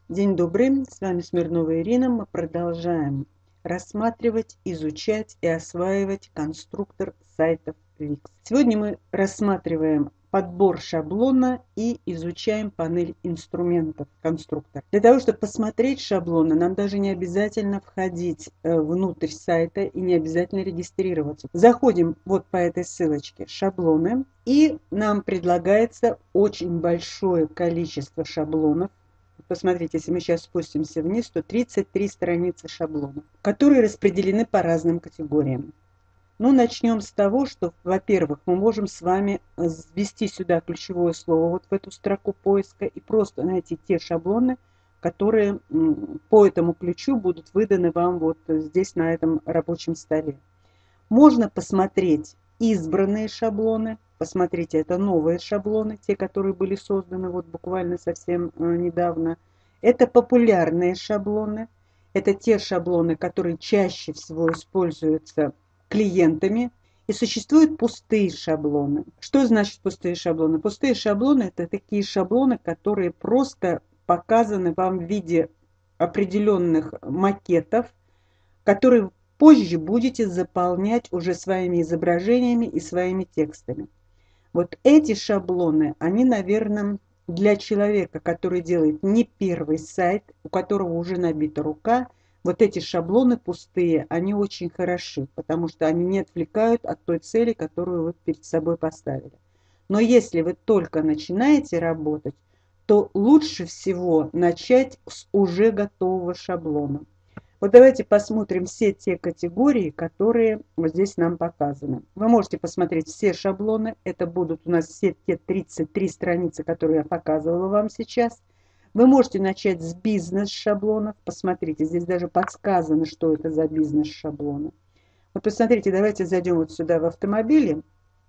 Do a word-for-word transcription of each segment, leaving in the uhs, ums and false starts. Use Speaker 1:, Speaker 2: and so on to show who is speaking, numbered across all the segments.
Speaker 1: День добрый, с вами Смирнова Ирина. Мы продолжаем рассматривать, изучать и осваивать конструктор сайтов Wix. Сегодня мы рассматриваем подбор шаблона и изучаем панель инструментов конструктора. Для того, чтобы посмотреть шаблоны, нам даже не обязательно входить внутрь сайта и не обязательно регистрироваться. Заходим вот по этой ссылочке «Шаблоны», и нам предлагается очень большое количество шаблонов. Посмотрите, если мы сейчас спустимся вниз, то тридцать три страницы шаблонов, которые распределены по разным категориям. Ну, начнем с того, что, во-первых, мы можем с вами ввести сюда ключевое слово вот в эту строку поиска и просто найти те шаблоны, которые по этому ключу будут выданы вам вот здесь на этом рабочем столе. Можно посмотреть избранные шаблоны. Посмотрите, это новые шаблоны, те, которые были созданы вот буквально совсем недавно. Это популярные шаблоны. Это те шаблоны, которые чаще всего используются клиентами. И существуют пустые шаблоны. Что значит пустые шаблоны? Пустые шаблоны – это такие шаблоны, которые просто показаны вам в виде определенных макетов, которые позже будете заполнять уже своими изображениями и своими текстами. Вот эти шаблоны, они, наверное, для человека, который делает не первый сайт, у которого уже набита рука, вот эти шаблоны пустые, они очень хороши, потому что они не отвлекают от той цели, которую вы перед собой поставили. Но если вы только начинаете работать, то лучше всего начать с уже готового шаблона. Вот давайте посмотрим все те категории, которые вот здесь нам показаны. Вы можете посмотреть все шаблоны. Это будут у нас все те тридцать три страницы, которые я показывала вам сейчас. Вы можете начать с бизнес-шаблонов. Посмотрите, здесь даже подсказано, что это за бизнес-шаблоны. Вот посмотрите, давайте зайдем вот сюда в автомобили.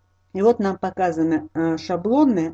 Speaker 1: И вот нам показаны шаблоны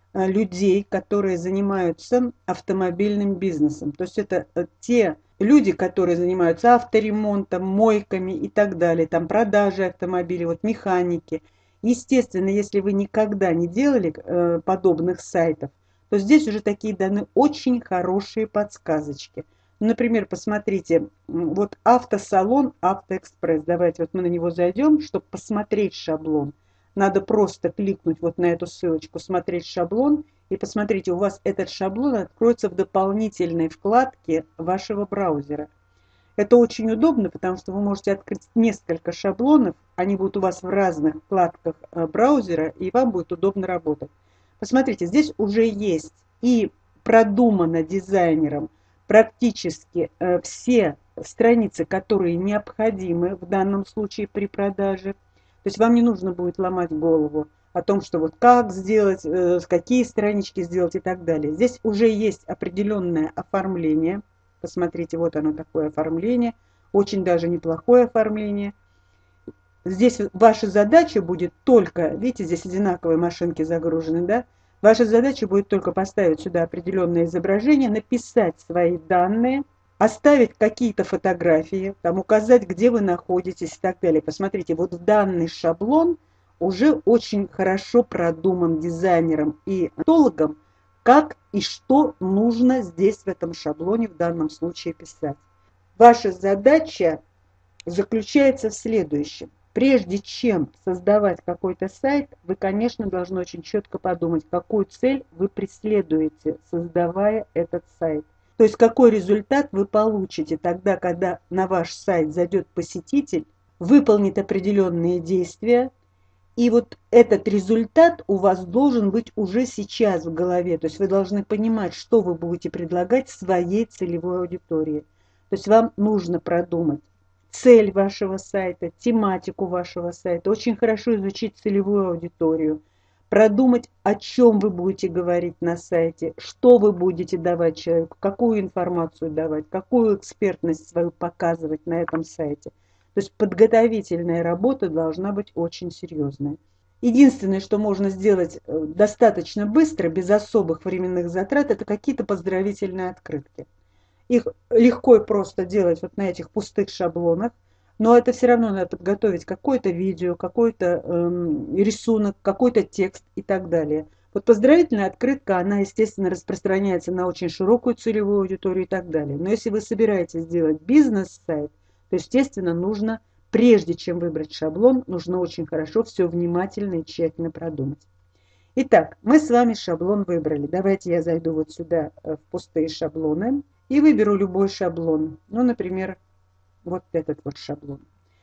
Speaker 1: людей, которые занимаются автомобильным бизнесом. То есть это те люди, которые занимаются авторемонтом, мойками и так далее, там продажей автомобилей, вот механики. Естественно, если вы никогда не делали э, подобных сайтов, то здесь уже такие даны очень хорошие подсказочки. Например, посмотрите, вот автосалон Автоэкспресс. Давайте вот мы на него зайдем, чтобы посмотреть шаблон. Надо просто кликнуть вот на эту ссылочку «Смотреть шаблон». И посмотрите, у вас этот шаблон откроется в дополнительной вкладке вашего браузера. Это очень удобно, потому что вы можете открыть несколько шаблонов. Они будут у вас в разных вкладках браузера, и вам будет удобно работать. Посмотрите, здесь уже есть и продумано дизайнером практически все страницы, которые необходимы в данном случае при продаже. То есть вам не нужно будет ломать голову о том, что вот как сделать, э, какие странички сделать и так далее. Здесь уже есть определенное оформление. Посмотрите, вот оно такое оформление. Очень даже неплохое оформление. Здесь ваша задача будет только, видите, здесь одинаковые машинки загружены, да? Ваша задача будет только поставить сюда определенное изображение, написать свои данные, оставить какие-то фотографии, там указать, где вы находитесь и так далее. Посмотрите, вот данный шаблон уже очень хорошо продуман дизайнером и маркетологом, как и что нужно здесь в этом шаблоне в данном случае писать. Ваша задача заключается в следующем. Прежде чем создавать какой-то сайт, вы, конечно, должны очень четко подумать, какую цель вы преследуете, создавая этот сайт. То есть какой результат вы получите тогда, когда на ваш сайт зайдет посетитель, выполнит определенные действия, и вот этот результат у вас должен быть уже сейчас в голове. То есть вы должны понимать, что вы будете предлагать своей целевой аудитории. То есть вам нужно продумать цель вашего сайта, тематику вашего сайта, очень хорошо изучить целевую аудиторию, продумать, о чем вы будете говорить на сайте, что вы будете давать человеку, какую информацию давать, какую экспертность свою показывать на этом сайте. То есть подготовительная работа должна быть очень серьезная. Единственное, что можно сделать достаточно быстро, без особых временных затрат, это какие-то поздравительные открытки. Их легко и просто делать вот на этих пустых шаблонах, но это все равно надо подготовить какое-то видео, какой-то э, рисунок, какой-то текст и так далее. Вот поздравительная открытка, она, естественно, распространяется на очень широкую целевую аудиторию и так далее. Но если вы собираетесь сделать бизнес-сайт, то, естественно, нужно, прежде чем выбрать шаблон, нужно очень хорошо все внимательно и тщательно продумать. Итак, мы с вами шаблон выбрали. Давайте я зайду вот сюда в пустые шаблоны и выберу любой шаблон. Ну, например, вот этот вот шаблон.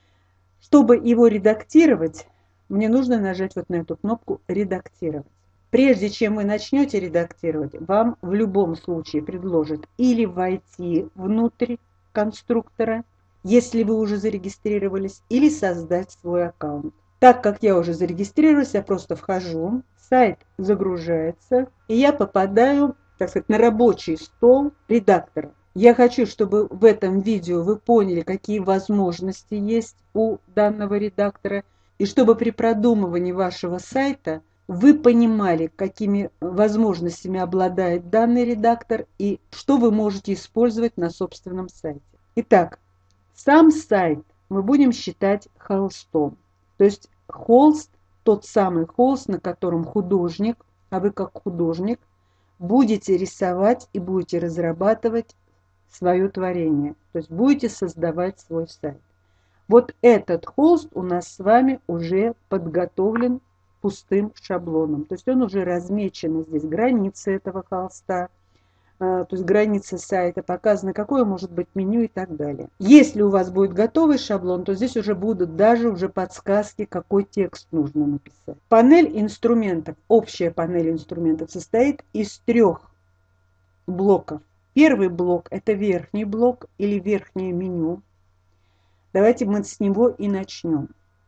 Speaker 1: Чтобы его редактировать, мне нужно нажать вот на эту кнопку «Редактировать». Прежде чем вы начнете редактировать, вам в любом случае предложат или войти внутрь конструктора, если вы уже зарегистрировались, или создать свой аккаунт. Так как я уже зарегистрировалась, я просто вхожу, сайт загружается, и я попадаю, так сказать, на рабочий стол редактора. Я хочу, чтобы в этом видео вы поняли, какие возможности есть у данного редактора, и чтобы при продумывании вашего сайта вы понимали, какими возможностями обладает данный редактор и что вы можете использовать на собственном сайте. Итак, сам сайт мы будем считать холстом. То есть холст, тот самый холст, на котором художник, а вы как художник, будете рисовать и будете разрабатывать свое творение. То есть будете создавать свой сайт. Вот этот холст у нас с вами уже подготовлен пустым шаблоном. То есть он уже размечен здесь границы этого холста, то есть границы сайта, показано, какое может быть меню и так далее. Если у вас будет готовый шаблон, то здесь уже будут даже уже подсказки, какой текст нужно написать. Панель инструментов, общая панель инструментов состоит из трех блоков. Первый блок – это верхний блок или верхнее меню. Давайте мы с него и начнем.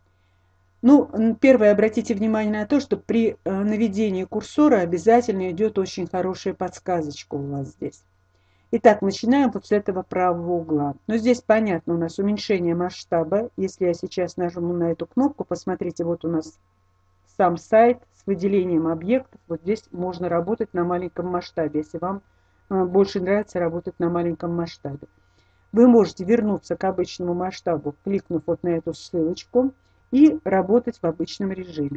Speaker 1: Ну, первое, обратите внимание на то, что при наведении курсора обязательно идет очень хорошая подсказочка у вас здесь. Итак, начинаем вот с этого правого угла. Но здесь понятно, у нас уменьшение масштаба. Если я сейчас нажму на эту кнопку, посмотрите, вот у нас сам сайт с выделением объектов. Вот здесь можно работать на маленьком масштабе, если вам больше нравится работать на маленьком масштабе. Вы можете вернуться к обычному масштабу, кликнув вот на эту ссылочку, и работать в обычном режиме.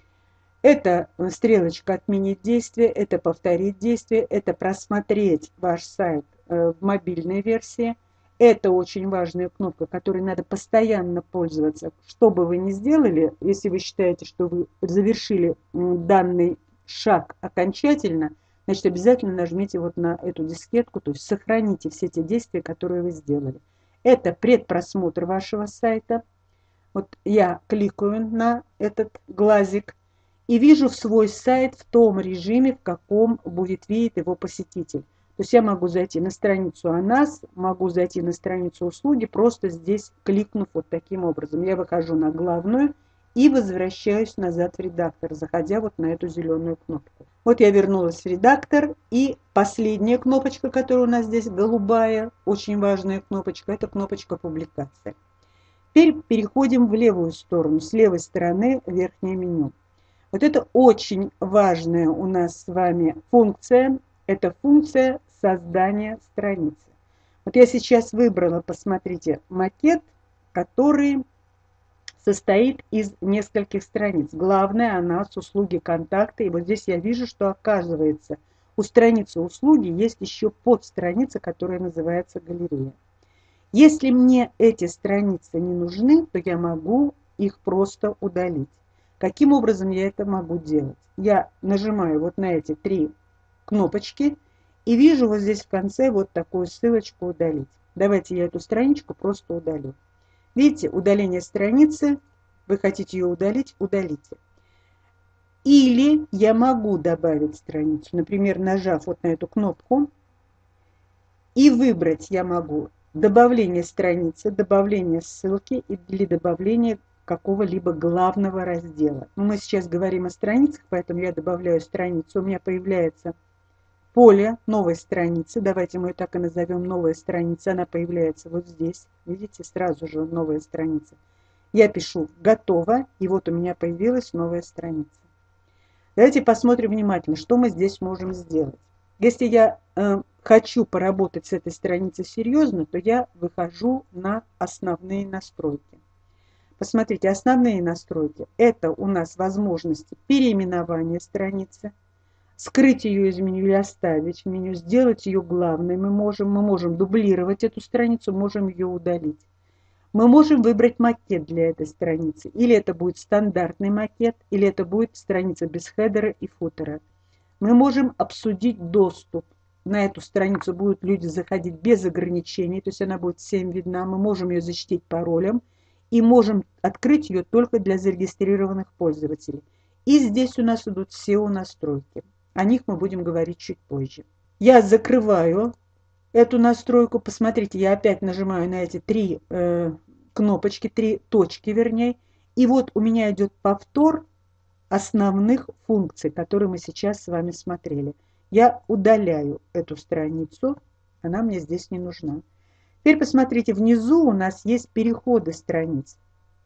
Speaker 1: Это стрелочка «Отменить действие», это «Повторить действие», это «Просмотреть ваш сайт» в мобильной версии. Это очень важная кнопка, которой надо постоянно пользоваться. Что бы вы ни сделали, если вы считаете, что вы завершили данный шаг окончательно, значит, обязательно нажмите вот на эту дискетку, то есть сохраните все те действия, которые вы сделали. Это предпросмотр вашего сайта. Вот я кликаю на этот глазик и вижу свой сайт в том режиме, в каком будет видеть его посетитель. То есть я могу зайти на страницу о нас, могу зайти на страницу услуги, просто здесь кликнув вот таким образом. Я выхожу на главную и возвращаюсь назад в редактор, заходя вот на эту зеленую кнопку. Вот я вернулась в редактор, и последняя кнопочка, которая у нас здесь голубая, очень важная кнопочка, это кнопочка «Публикация». Теперь переходим в левую сторону, с левой стороны верхнее меню. Вот это очень важная у нас с вами функция, это функция создания страницы. Вот я сейчас выбрала, посмотрите, макет, который состоит из нескольких страниц. Главная она с услуги контакты, и вот здесь я вижу, что оказывается у страницы услуги есть еще подстраница, которая называется галерея. Если мне эти страницы не нужны, то я могу их просто удалить. Каким образом я это могу делать? Я нажимаю вот на эти три кнопочки и вижу вот здесь в конце вот такую ссылочку «Удалить». Давайте я эту страничку просто удалю. Видите, удаление страницы, вы хотите ее удалить, удалите. Или я могу добавить страницу, например, нажав вот на эту кнопку, и выбрать я могу добавление страницы, добавление ссылки или добавление какого-либо главного раздела. Мы сейчас говорим о страницах, поэтому я добавляю страницу. У меня появляется поле новой страницы. Давайте мы ее так и назовем «Новая страница». Она появляется вот здесь. Видите, сразу же новая страница. Я пишу «Готово», и вот у меня появилась новая страница. Давайте посмотрим внимательно, что мы здесь можем сделать. Если я э, хочу поработать с этой страницей серьезно, то я выхожу на основные настройки. Посмотрите, основные настройки – это у нас возможности переименования страницы. скрыть ее из меню или оставить в меню, сделать ее главной мы можем. Мы можем дублировать эту страницу, можем ее удалить. Мы можем выбрать макет для этой страницы. Или это будет стандартный макет, или это будет страница без хедера и футера. Мы можем обсудить доступ. На эту страницу будут люди заходить без ограничений, то есть она будет всем видна. Мы можем ее защитить паролем и можем открыть ее только для зарегистрированных пользователей. И здесь у нас идут сео настройки. О них мы будем говорить чуть позже. Я закрываю эту настройку. Посмотрите, я опять нажимаю на эти три э, кнопочки, три точки вернее. И вот у меня идет повтор основных функций, которые мы сейчас с вами смотрели. Я удаляю эту страницу, она мне здесь не нужна. Теперь посмотрите, внизу у нас есть переходы страниц.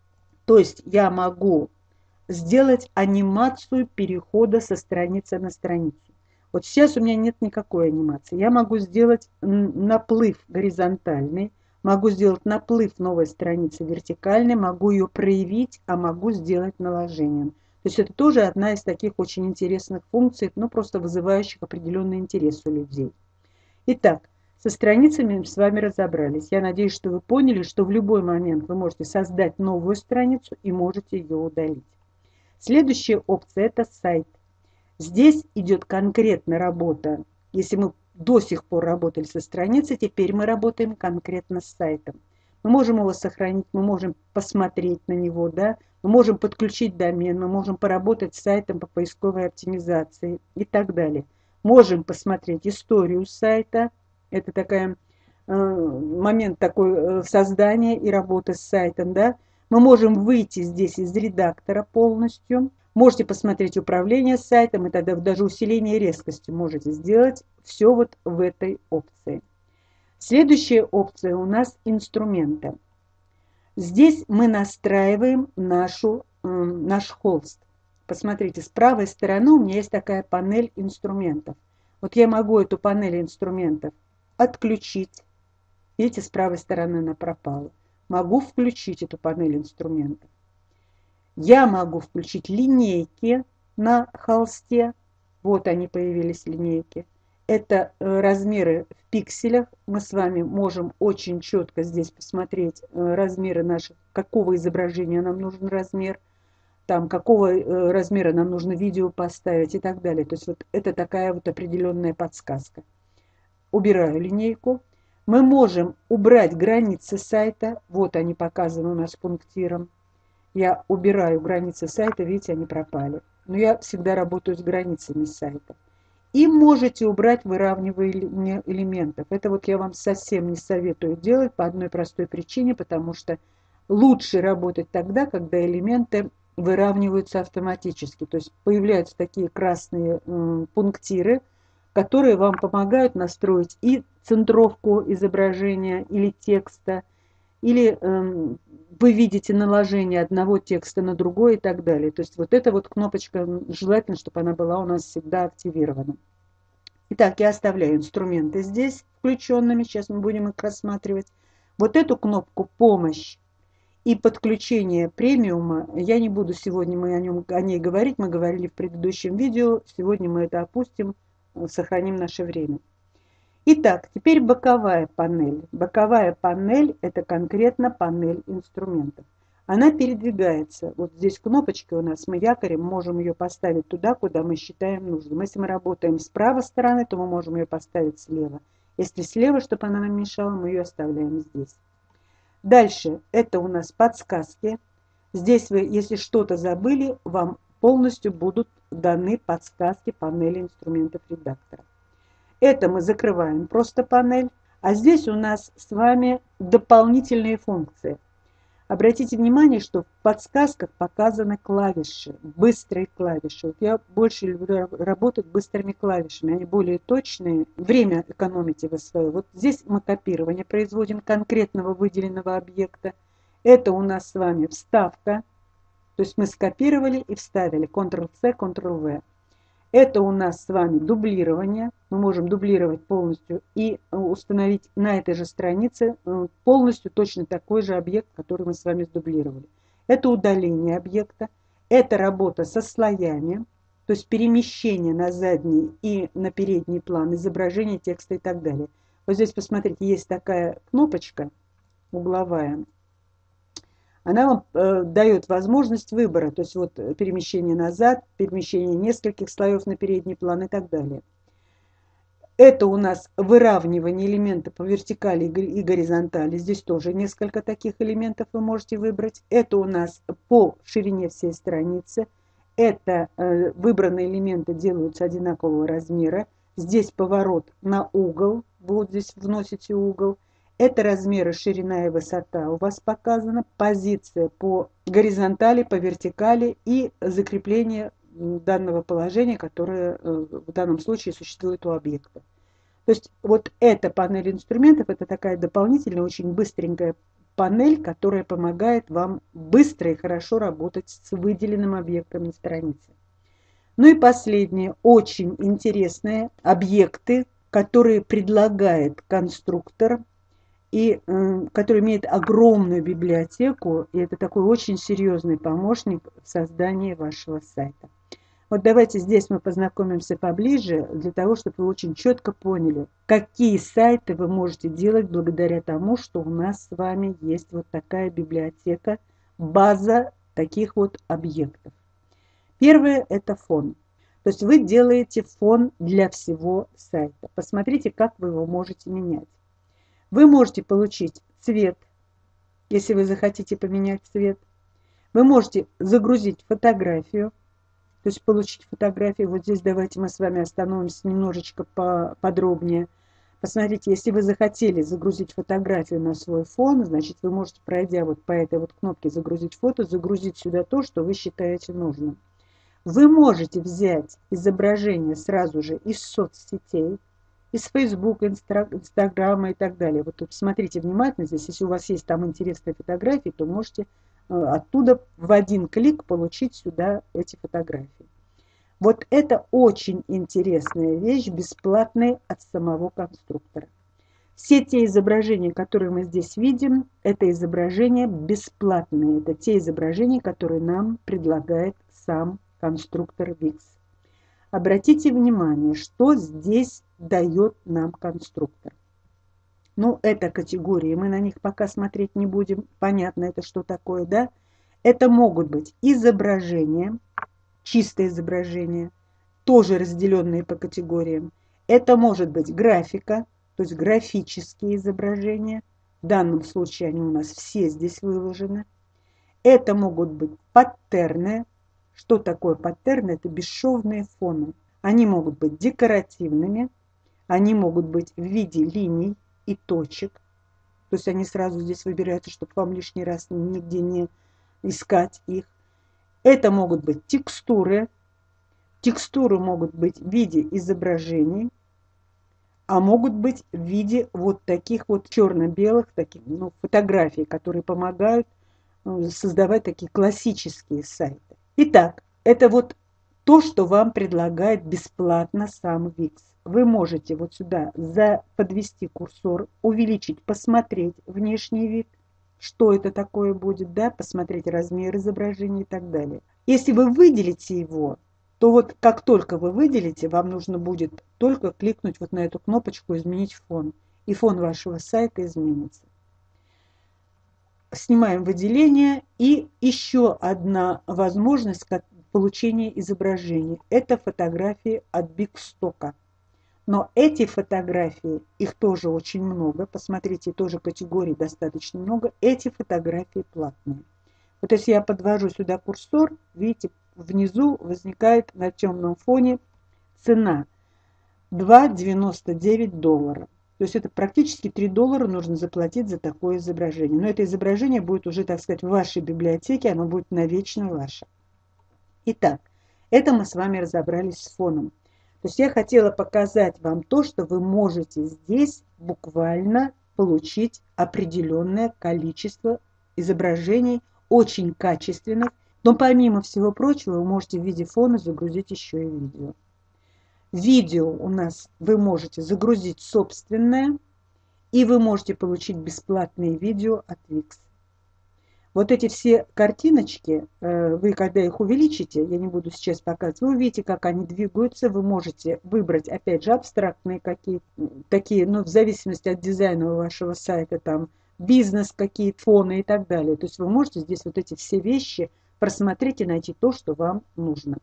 Speaker 1: То есть я могу сделать анимацию перехода со страницы на страницу. Вот сейчас у меня нет никакой анимации. Я могу сделать наплыв горизонтальный, могу сделать наплыв новой страницы вертикальной, могу ее проявить, а могу сделать наложением. То есть это тоже одна из таких очень интересных функций, ну просто вызывающих определенный интерес у людей. Итак, со страницами мы с вами разобрались. Я надеюсь, что вы поняли, что в любой момент вы можете создать новую страницу и можете ее удалить. Следующая опция – это сайт. Здесь идет конкретно работа. Если мы до сих пор работали со страницей, теперь мы работаем конкретно с сайтом. Мы можем его сохранить, мы можем посмотреть на него, да? Мы можем подключить домен, мы можем поработать с сайтом по поисковой оптимизации и так далее. Можем посмотреть историю сайта. Это такой э, момент такой э, создания и работы с сайтом, да? Мы можем выйти здесь из редактора полностью. Можете посмотреть управление сайтом, и тогда даже усиление резкости можете сделать. Все вот в этой опции. Следующая опция у нас инструменты. Здесь мы настраиваем нашу, э, наш холст. Посмотрите, с правой стороны у меня есть такая панель инструментов. Вот я могу эту панель инструментов отключить. Видите, с правой стороны она пропала. Могу включить эту панель инструментов. Я могу включить линейки на холсте. Вот они появились, линейки. Это размеры в пикселях. Мы с вами можем очень четко здесь посмотреть размеры наших, какого изображения нам нужен размер, там, какого размера нам нужно видео поставить и так далее. То есть вот это такая вот определенная подсказка. Убираю линейку. Мы можем убрать границы сайта. Вот они показаны у нас пунктиром. Я убираю границы сайта, видите, они пропали. Но я всегда работаю с границами сайта. И можете убрать выравнивание элементов. Это вот я вам совсем не советую делать по одной простой причине, потому что лучше работать тогда, когда элементы выравниваются автоматически. То есть появляются такие красные э, пунктиры, которые вам помогают настроить и центровку изображения или текста, или э, вы видите наложение одного текста на другой и так далее. То есть вот эта вот кнопочка, желательно, чтобы она была у нас всегда активирована. Итак, я оставляю инструменты здесь включенными, сейчас мы будем их рассматривать. Вот эту кнопку «Помощь» и подключение премиума, я не буду сегодня мы о, нем, о ней говорить, мы говорили в предыдущем видео, сегодня мы это опустим, сохраним наше время. Итак, теперь боковая панель. Боковая панель – это конкретно панель инструментов. Она передвигается. Вот здесь кнопочка у нас, мы якорем можем ее поставить туда, куда мы считаем нужным. Если мы работаем с правой стороны, то мы можем ее поставить слева. Если слева, чтобы она нам мешала, мы ее оставляем здесь. Дальше, это у нас подсказки. Здесь вы, если что-то забыли, вам полностью будут даны подсказки панели инструментов редактора. Это мы закрываем просто панель. А здесь у нас с вами дополнительные функции. Обратите внимание, что в подсказках показаны клавиши, быстрые клавиши. Вот я больше люблю работать быстрыми клавишами, они более точные. Время экономите вы свое. Вот здесь мы копирование производим конкретного выделенного объекта. Это у нас с вами вставка. То есть мы скопировали и вставили. контрол-С, контрол-В. Это у нас с вами дублирование. Мы можем дублировать полностью и установить на этой же странице полностью точно такой же объект, который мы с вами сдублировали. Это удаление объекта. Это работа со слоями. то есть перемещение на задний и на передний план, изображение текста и так далее. Вот здесь, посмотрите, есть такая кнопочка угловая. Она вам э, дает возможность выбора, то есть вот перемещение назад, перемещение нескольких слоев на передний план и так далее. Это у нас выравнивание элемента по вертикали и горизонтали. Здесь тоже несколько таких элементов вы можете выбрать. Это у нас по ширине всей страницы. Это э, выбранные элементы делаются одинакового размера. Здесь поворот на угол. Вот здесь вносите угол. Это размеры ширина и высота у вас показана. Позиция по горизонтали, по вертикали и закрепление данного положения, которое в данном случае существует у объекта. То есть вот эта панель инструментов, это такая дополнительная, очень быстренькая панель, которая помогает вам быстро и хорошо работать с выделенным объектом на странице. Ну и последнее, очень интересные объекты, которые предлагает конструктор, и э, который имеет огромную библиотеку, и это такой очень серьезный помощник в создании вашего сайта. Вот давайте здесь мы познакомимся поближе, для того, чтобы вы очень четко поняли, какие сайты вы можете делать благодаря тому, что у нас с вами есть вот такая библиотека, база таких вот объектов. Первое – это фон. То есть вы делаете фон для всего сайта. Посмотрите, как вы его можете менять. Вы можете получить цвет, если вы захотите поменять цвет. Вы можете загрузить фотографию, то есть получить фотографию. Вот здесь давайте мы с вами остановимся немножечко подробнее. Посмотрите, если вы захотели загрузить фотографию на свой фон, значит вы можете, пройдя вот по этой вот кнопке «Загрузить фото», загрузить сюда то, что вы считаете нужным. Вы можете взять изображение сразу же из соцсетей, из Facebook, Инстаграма и так далее. Вот тут смотрите внимательно здесь, если у вас есть там интересные фотографии, то можете оттуда в один клик получить сюда эти фотографии. Вот это очень интересная вещь, бесплатная от самого конструктора. Все те изображения, которые мы здесь видим, это изображения бесплатные. Это те изображения, которые нам предлагает сам конструктор Wix. Обратите внимание, что здесь дает нам конструктор. Ну, это категории, мы на них пока смотреть не будем. Понятно, это что такое, да? Это могут быть изображения, чистое изображение, тоже разделенные по категориям. Это может быть графика, то есть графические изображения. В данном случае они у нас все здесь выложены. Это могут быть паттерны. Что такое паттерны? Это бесшовные фоны. Они могут быть декоративными, они могут быть в виде линий и точек. То есть они сразу здесь выбираются, чтобы вам лишний раз нигде не искать их. Это могут быть текстуры. Текстуры могут быть в виде изображений, а могут быть в виде вот таких вот черно-белых таких, ну, фотографий, которые помогают создавать такие классические сайты. Итак, это вот то, что вам предлагает бесплатно сам Wix. Вы можете вот сюда за, подвести курсор, увеличить, посмотреть внешний вид, что это такое будет, да, посмотреть размер изображения и так далее. Если вы выделите его, то вот как только вы выделите, вам нужно будет только кликнуть вот на эту кнопочку «Изменить фон», и фон вашего сайта изменится. Снимаем выделение, и еще одна возможность как получения изображений. Это фотографии от Бигстока. Но эти фотографии, их тоже очень много, посмотрите, тоже категорий достаточно много, эти фотографии платные. Вот если я подвожу сюда курсор, видите, внизу возникает на темном фоне цена два девяносто девять доллара. То есть это практически три доллара нужно заплатить за такое изображение. Но это изображение будет уже, так сказать, в вашей библиотеке, оно будет навечно ваше. Итак, это мы с вами разобрались с фоном. То есть я хотела показать вам то, что вы можете здесь буквально получить определенное количество изображений, очень качественных. Но помимо всего прочего, вы можете в виде фона загрузить еще и видео. Видео у нас вы можете загрузить собственное, и вы можете получить бесплатные видео от Wix. Вот эти все картиночки, вы когда их увеличите, я не буду сейчас показывать, вы увидите, как они двигаются, вы можете выбрать, опять же, абстрактные какие такие, ну, в зависимости от дизайна вашего сайта, там, бизнес, какие фоны и так далее. То есть вы можете здесь вот эти все вещи просмотреть и найти то, что вам нужно.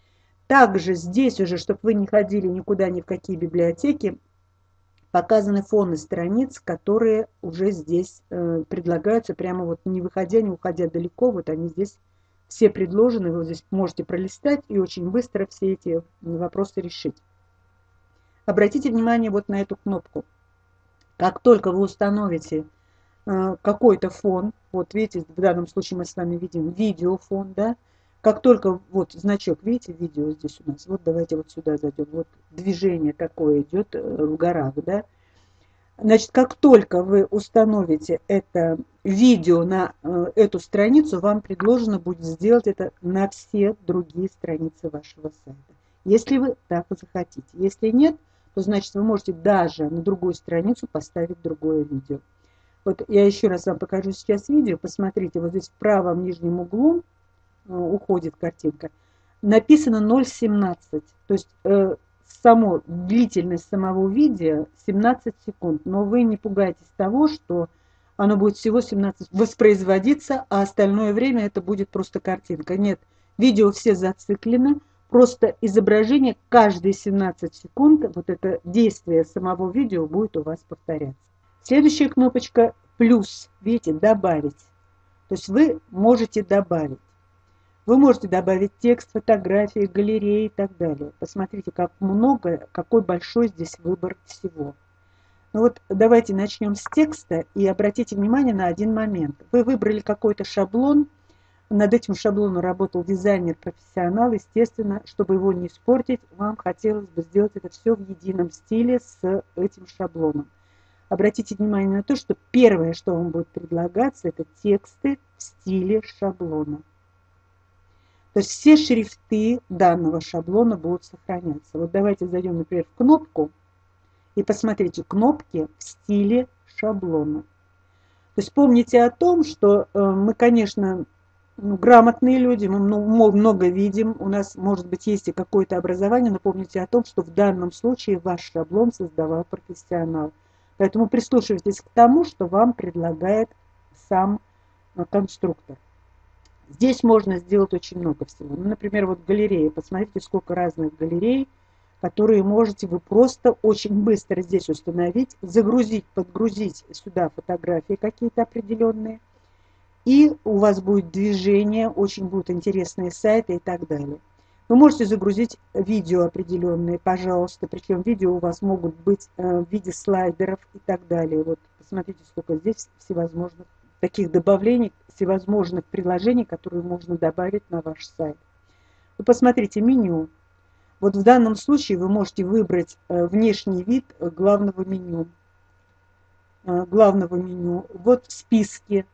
Speaker 1: Также здесь уже, чтобы вы не ходили никуда, ни в какие библиотеки, показаны фоны страниц, которые уже здесь э, предлагаются, прямо вот не выходя, не уходя далеко, вот они здесь все предложены, вы здесь можете пролистать и очень быстро все эти вопросы решить. Обратите внимание вот на эту кнопку. Как только вы установите э, какой-то фон, вот видите, в данном случае мы с вами видим видеофон, да, как только вот значок, видите, видео здесь у нас, вот давайте вот сюда зайдем, вот движение такое идет в горах, да. Значит, как только вы установите это видео на э, эту страницу, вам предложено будет сделать это на все другие страницы вашего сайта, если вы так захотите. Если нет, то значит вы можете даже на другую страницу поставить другое видео. Вот я еще раз вам покажу сейчас видео, посмотрите, вот здесь в правом нижнем углу уходит картинка, написано ноль семнадцать, то есть э, само длительность самого видео семнадцать секунд, но вы не пугайтесь того, что оно будет всего семнадцать воспроизводиться, а остальное время это будет просто картинка. Нет, видео все зациклены, просто изображение каждые семнадцать секунд, вот это действие самого видео будет у вас повторяться. Следующая кнопочка плюс, видите, добавить, то есть вы можете добавить. Вы можете добавить текст, фотографии, галереи и так далее. Посмотрите, как много, какой большой здесь выбор всего. Ну вот давайте начнем с текста и обратите внимание на один момент. Вы выбрали какой-то шаблон, над этим шаблоном работал дизайнер-профессионал, естественно, чтобы его не испортить, вам хотелось бы сделать это все в едином стиле с этим шаблоном. Обратите внимание на то, что первое, что вам будет предлагаться, это тексты в стиле шаблона. То есть все шрифты данного шаблона будут сохраняться. Вот давайте зайдем, например, в кнопку и посмотрите кнопки в стиле шаблона. То есть помните о том, что э, мы, конечно, ну, грамотные люди, мы много видим, у нас, может быть, есть и какое-то образование, но помните о том, что в данном случае ваш шаблон создавал профессионал. Поэтому прислушивайтесь к тому, что вам предлагает сам э, конструктор. Здесь можно сделать очень много всего. Ну, например, вот галерея. Посмотрите, сколько разных галерей, которые можете вы просто очень быстро здесь установить, загрузить, подгрузить сюда фотографии какие-то определенные. И у вас будет движение, очень будут интересные сайты и так далее. Вы можете загрузить видео определенные, пожалуйста. Причем видео у вас могут быть в виде слайдеров и так далее. Вот посмотрите, сколько здесь всевозможных таких добавлений, всевозможных приложений, которые можно добавить на ваш сайт. Вы посмотрите меню. Вот в данном случае вы можете выбрать внешний вид главного меню. Главного меню. Вот списки.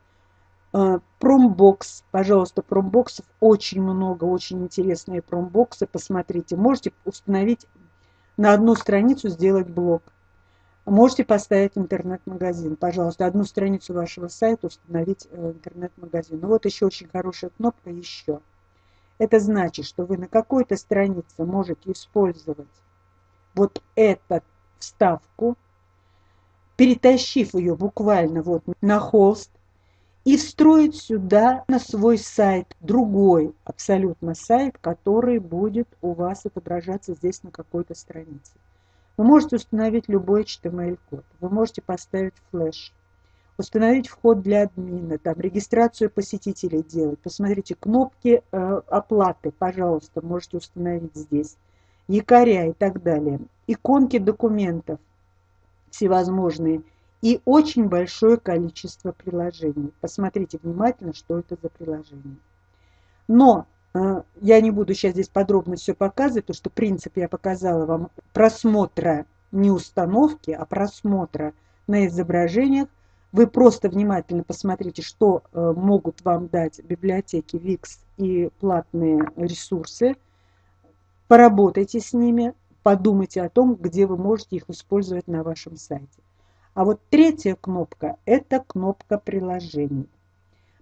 Speaker 1: Промбокс. Пожалуйста, промбоксов очень много, очень интересные промбоксы. Посмотрите. Можете установить на одну страницу, сделать блок. Можете поставить интернет-магазин. Пожалуйста, одну страницу вашего сайта установить интернет-магазин. Ну вот еще очень хорошая кнопка «Еще». Это значит, что вы на какой-то странице можете использовать вот эту вставку, перетащив ее буквально вот на холст, и встроить сюда на свой сайт другой абсолютно сайт, который будет у вас отображаться здесь на какой-то странице. Вы можете установить любой эйч ти эм эль-код, вы можете поставить флеш, установить вход для админа, там регистрацию посетителей делать. Посмотрите, кнопки э, оплаты, пожалуйста, можете установить здесь, якоря и так далее, иконки документов всевозможные и очень большое количество приложений. Посмотрите внимательно, что это за приложение. Но э, я не буду сейчас здесь подробно все показывать, потому что принцип я показала вам просмотра не установки, а просмотра на изображениях. Вы просто внимательно посмотрите, что э, могут вам дать библиотеки викс и платные ресурсы. Поработайте с ними, подумайте о том, где вы можете их использовать на вашем сайте. А вот третья кнопка – это кнопка приложений.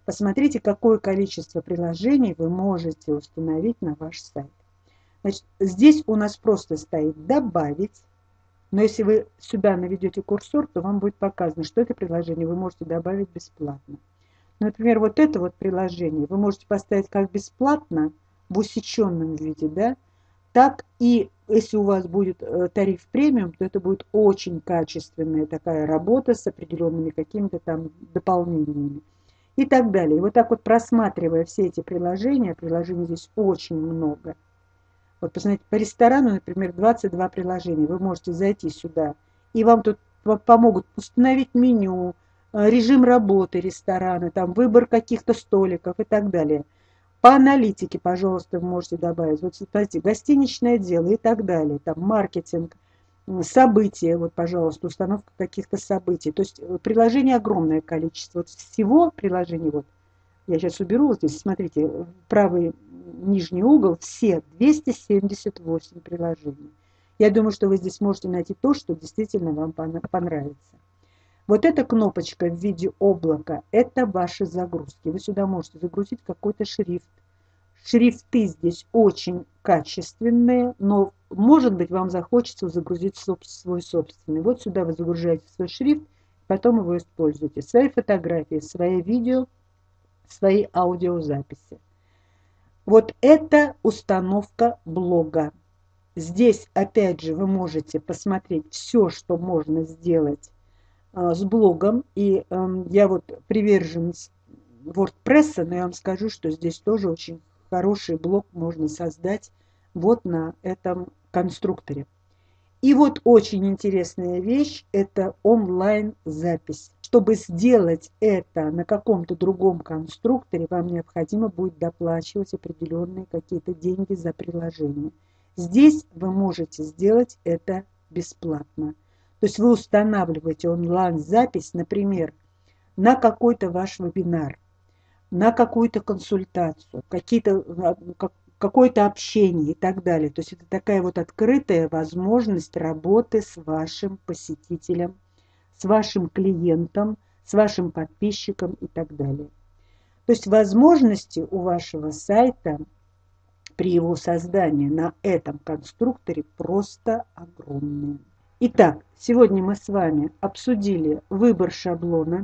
Speaker 1: посмотрите, какое количество приложений вы можете установить на ваш сайт. Значит, здесь у нас просто стоит «Добавить». Но если вы сюда наведете курсор, то вам будет показано, что это приложение вы можете добавить бесплатно. Например, вот это вот приложение вы можете поставить как бесплатно в усеченном виде, да, так и если у вас будет тариф премиум, то это будет очень качественная такая работа с определенными какими-то там дополнениями и так далее. И вот так вот просматривая все эти приложения, приложений здесь очень много. Вот посмотрите, по ресторану, например, двадцать два приложения. Вы можете зайти сюда, и вам тут помогут установить меню, режим работы ресторана, там выбор каких-то столиков и так далее. По аналитике, пожалуйста, вы можете добавить. Вот смотрите, гостиничное дело и так далее. Там маркетинг, события, вот, пожалуйста, установка каких-то событий. То есть приложений огромное количество. Вот всего приложений, вот, я сейчас уберу вот здесь, смотрите, правый нижний угол, все двести семьдесят восемь приложений. Я думаю, что вы здесь можете найти то, что действительно вам понравится. Вот эта кнопочка в виде облака, это ваши загрузки. Вы сюда можете загрузить какой-то шрифт. Шрифты здесь очень качественные, но, может быть, вам захочется загрузить свой собственный. Вот сюда вы загружаете свой шрифт, потом его используете. Свои фотографии, свои видео, свои аудиозаписи. Вот это установка блога. Здесь, опять же, вы можете посмотреть все, что можно сделать а, с блогом. И а, я вот приверженец WordPress, но я вам скажу, что здесь тоже очень хороший блог можно создать вот на этом конструкторе. И вот очень интересная вещь – это онлайн-запись. Чтобы сделать это на каком-то другом конструкторе, вам необходимо будет доплачивать определенные какие-то деньги за приложение. Здесь вы можете сделать это бесплатно. То есть вы устанавливаете онлайн-запись, например, на какой-то ваш вебинар, на какую-то консультацию, какие-то, какое-то общение и так далее. То есть это такая вот открытая возможность работы с вашим посетителем, с вашим клиентом, с вашим подписчиком и так далее. То есть возможности у вашего сайта при его создании на этом конструкторе просто огромные. Итак, сегодня мы с вами обсудили выбор шаблона,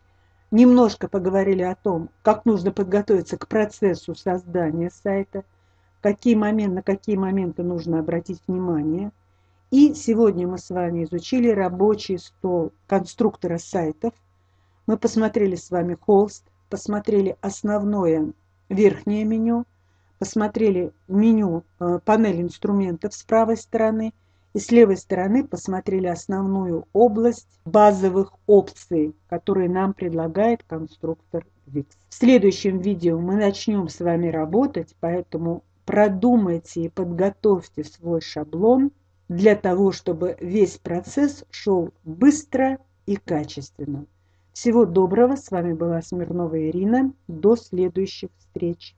Speaker 1: немножко поговорили о том, как нужно подготовиться к процессу создания сайта, какие моменты, на какие моменты нужно обратить внимание. И сегодня мы с вами изучили рабочий стол конструктора сайтов. Мы посмотрели с вами холст, посмотрели основное верхнее меню, посмотрели меню, панель инструментов с правой стороны, и с левой стороны посмотрели основную область базовых опций, которые нам предлагает конструктор Wix. В следующем видео мы начнем с вами работать, поэтому продумайте и подготовьте свой шаблон для того, чтобы весь процесс шел быстро и качественно. Всего доброго. С вами была Смирнова Ирина. До следующих встреч.